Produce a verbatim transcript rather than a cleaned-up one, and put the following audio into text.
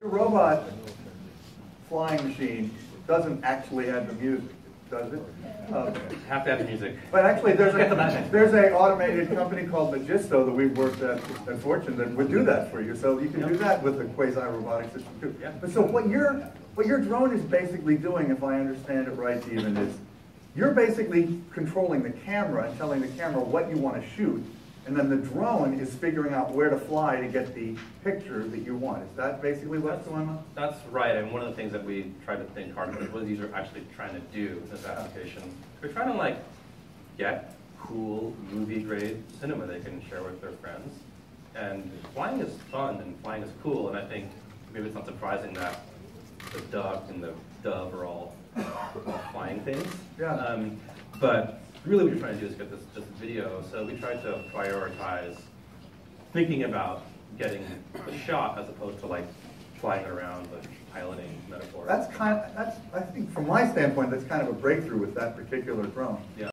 The robot flying machine doesn't actually have the music, does it? Uh, have to have the music. But actually, there's a there's a automated company called Magisto that we've worked at at Fortune that would do that for you. So you can yep. do that with the quasi robotic system too. Yep. But so what your what your drone is basically doing, if I understand it right, Jeevan, is you're basically controlling the camera and telling the camera what you want to shoot, and then the drone is figuring out where to fly to get the picture that you want. Is that basically what's going on? That's right, and one of the things that we try to think hard about is what these are actually trying to do in this application. We're trying to like get cool movie-grade cinema they can share with their friends. And flying is fun and flying is cool, and I think maybe it's not surprising that the duck and the dove are all flying things. Yeah. Um, but really what we're trying to do is get this just video, so we tried to prioritize thinking about getting the shot as opposed to like flying around, like piloting metaphor. That's kind of, that's, I think from my standpoint, that's kind of a breakthrough with that particular drone. Yeah.